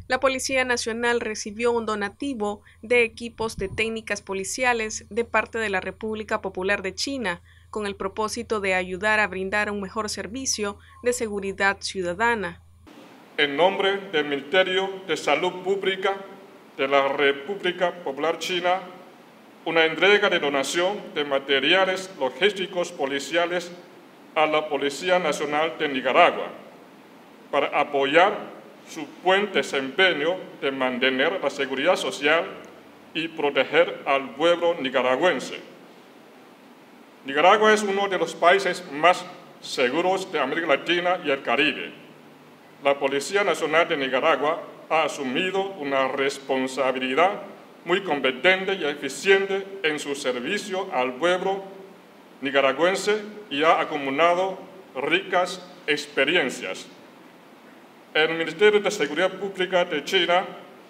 La Policía Nacional recibió un donativo de equipos de técnicas policiales de parte de la República Popular de China, con el propósito de ayudar a brindar un mejor servicio de seguridad ciudadana. En nombre del Ministerio de Salud Pública de la República Popular China, una entrega de donación de materiales logísticos policiales a la Policía Nacional de Nicaragua para apoyar su buen desempeño de mantener la seguridad social y proteger al pueblo nicaragüense. Nicaragua es uno de los países más seguros de América Latina y el Caribe. La Policía Nacional de Nicaragua ha asumido una responsabilidad muy competente y eficiente en su servicio al pueblo nicaragüense y ha acumulado ricas experiencias. El Ministerio de Seguridad Pública de China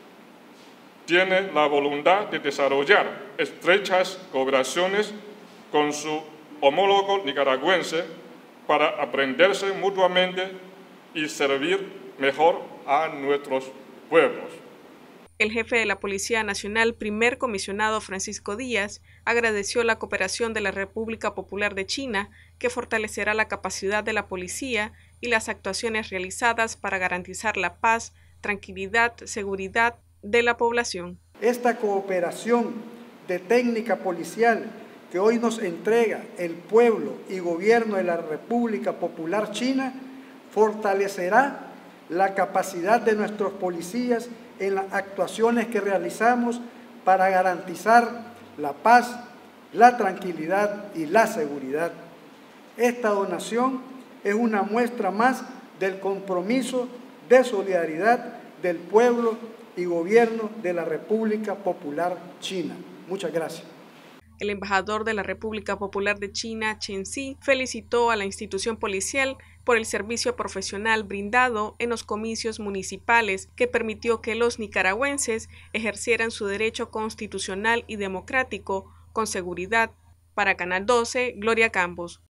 tiene la voluntad de desarrollar estrechas cooperaciones con su homólogo nicaragüense para aprenderse mutuamente y servir mejor a nuestros pueblos. El jefe de la Policía Nacional, primer comisionado Francisco Díaz, agradeció la cooperación de la República Popular de China, que fortalecerá la capacidad de la policía y las actuaciones realizadas para garantizar la paz, tranquilidad, seguridad de la población. Esta cooperación de técnica policial que hoy nos entrega el pueblo y gobierno de la República Popular China fortalecerá la capacidad de nuestros policías en las actuaciones que realizamos para garantizar la paz, la tranquilidad y la seguridad. Esta donación es una muestra más del compromiso de solidaridad del pueblo y gobierno de la República Popular China. Muchas gracias. El embajador de la República Popular de China, Chen Xi, felicitó a la institución policial por el servicio profesional brindado en los comicios municipales que permitió que los nicaragüenses ejercieran su derecho constitucional y democrático con seguridad. Para Canal 12, Gloria Campos.